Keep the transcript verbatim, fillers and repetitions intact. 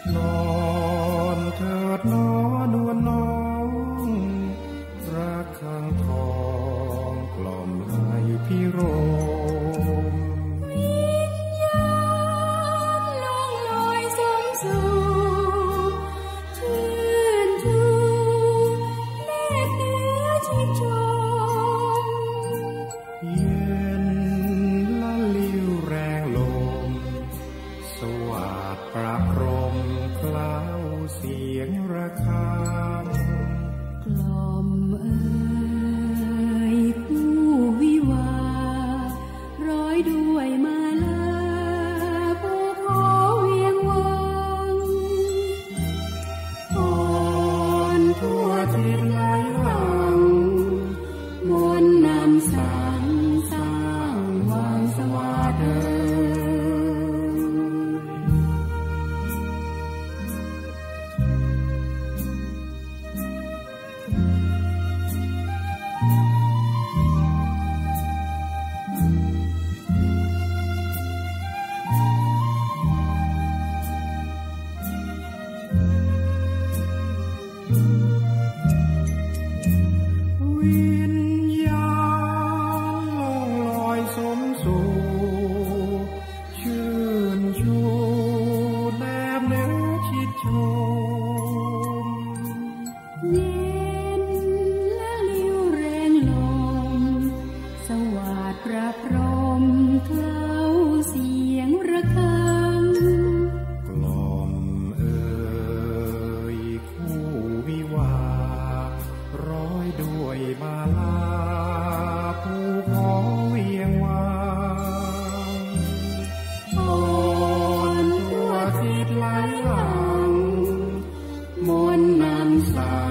นอนเถิดน้อนวลน้องรักข้างทองกล่อมให้พี่โรมวิญญาณล่องลอยสมสู่ชื่นชูแนบเนื้อชิดชมเย็นละลิ้วแรงลมสวัสดประพรมเคล้าเสียงระฆังกล่อมเอ่ยคู่วิวาร้อยด้วยมาลาผู้ขอเวียงวังอ่อนทั่วทิศไหลหลังมนต์นำสังสร้างวังสวาเดิวิญญาณล่องลอยสมสู่ชื่นชูแนบเนื้อชิดชมเย็นละลิ้วแรงลมสวัสดประพรมเคล้าเสียงระฆังกล่อมเอ่ยคู่วิวาร้อยด้วยมาลาผู้ขอเวียงวังอ่อนทั่วทิศไหลหลังมนต์นำสา